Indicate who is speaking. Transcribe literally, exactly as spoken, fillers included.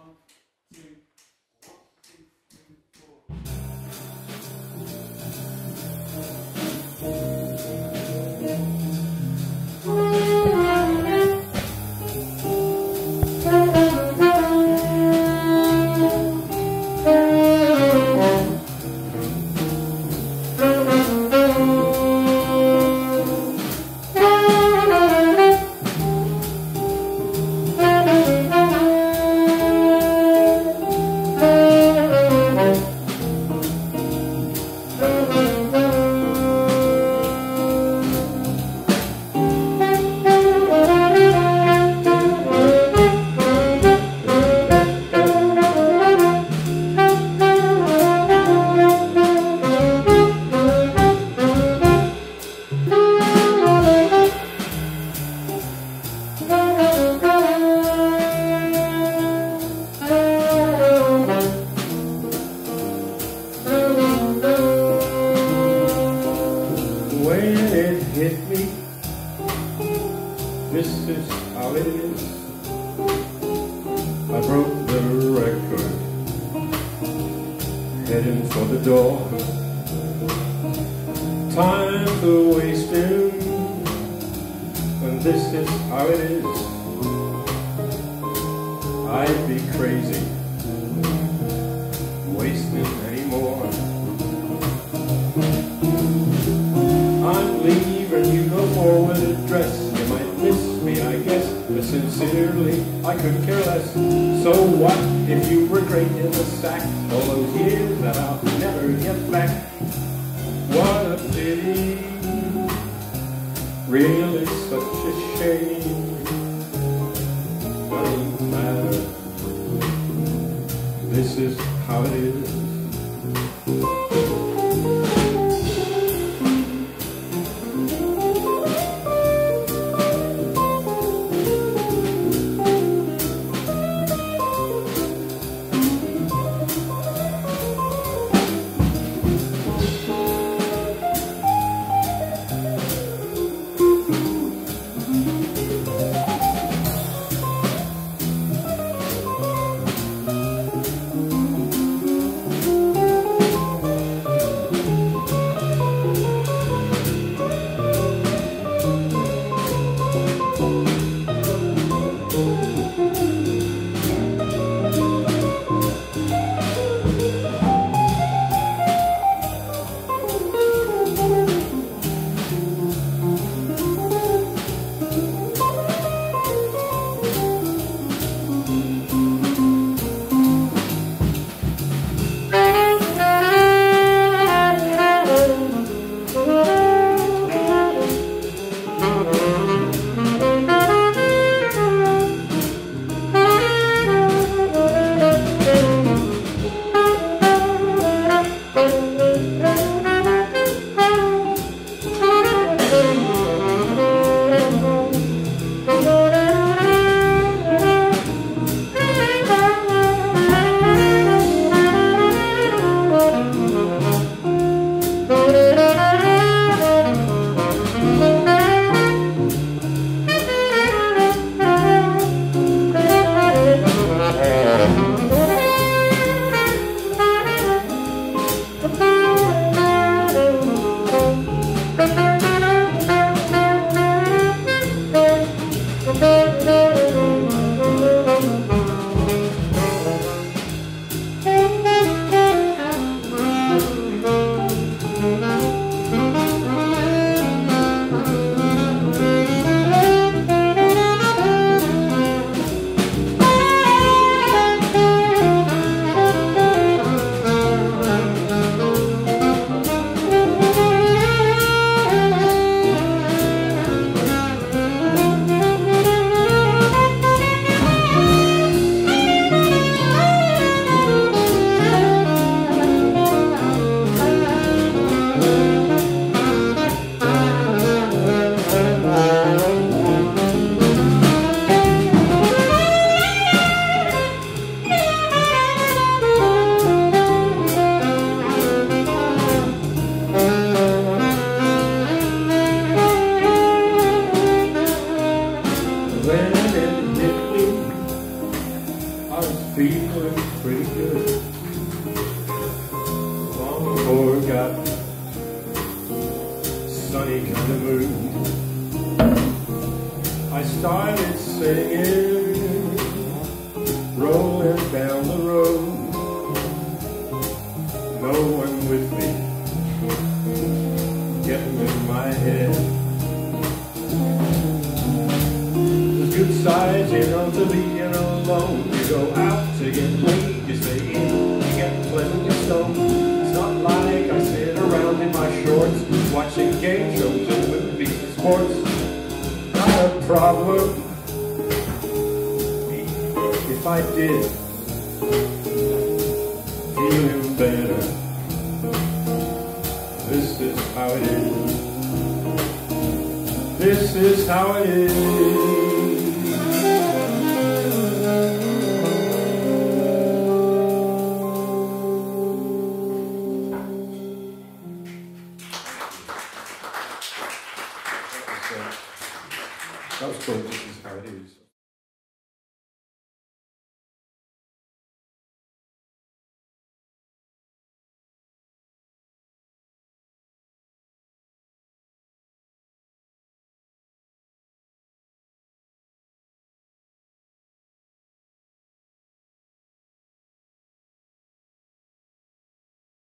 Speaker 1: This is how it is. I broke the record, heading for the door. Time's a wasting, and this is how it is. I'd be crazy wasting anymore. I'm leaving, you no more with a dress. You might miss me, I guess, but sincerely, I couldn't care less. So what if you were great in the sack? All those years that I'll never get back. What a pity, really such a shame. Doesn't matter, this is how it is. funny kind of mood. I started singing, rolling down the road. No one with me, getting in my head. There's good sides, you know, to being alone. You go out to get laid, you stay in, you get pleasantly stoned. It's not like I sit around in my shorts, watching game shows and movies and sports. Not a problem. If I did, feeling better. This is how it is. This is how it is. That was cool. This is how it is.